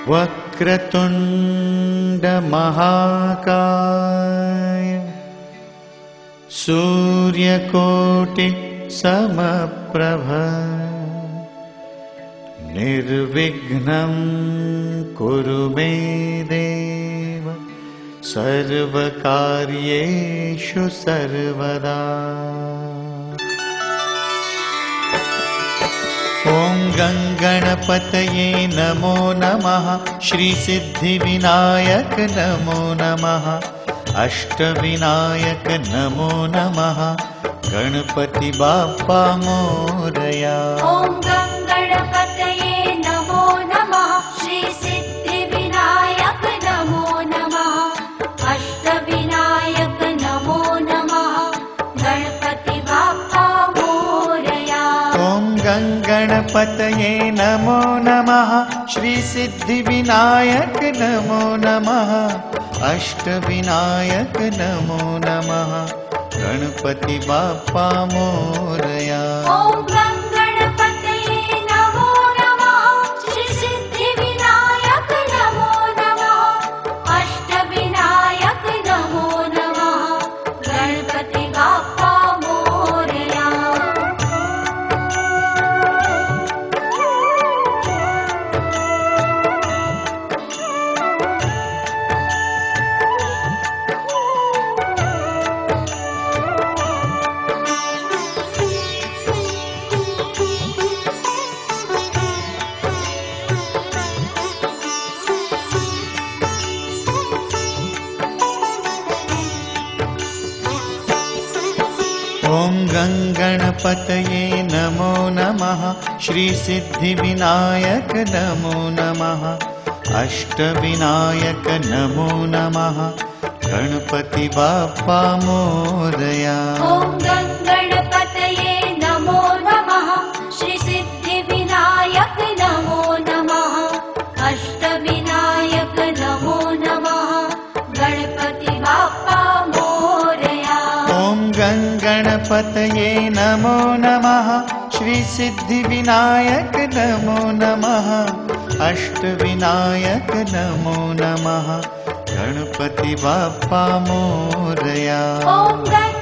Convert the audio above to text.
वक्रतुंड महाकाय सूर्यकोटि समप्रभ निर्विघ्नं कुरु मे देव सर्वकार्येषु सर्वदा। ओम गंगणपतये नमो नमः। श्री सिद्धिविनायक नमो नमः। अष्टविनायक नमो नमः। गणपति बाप्पा मोरया। ओम गंगणपतये नमो नमः। श्री सिद्धिविनायक नमो नमः। अष्टविनायक नमो नमः। गणपति बाप्पा मोरया। ओम गंगणपतये नमो नमः। श्री सिद्धिविनायक नमो नमः। अष्टविनायक नमो नमः। गणपति बाप्पा मोरया। ओम गंगणपतये नमो नमः। श्री सिद्धिविनायक नमो नमः। अष्टविनायक नमो नमः। गणपति बाप्पा मोरया। ओम गंगणपतये नमो नमः। श्री सिद्धिविनायक नमो नमः। अष्टविनायक नमो नमः। गणपति बाप्पा मोरया। ओम गंगणपतये नमो नमः। श्री सिद्धिविनायक नमो नमः। अष्टविनायक नमो नमः। गणपति बाप्पा मोरया। ओम गंगणपतये नमो नमः। श्री सिद्धिविनायक नमो नमः। अष्टविनायक नमो नमः। गणपति बाप्पा मोरया। ओम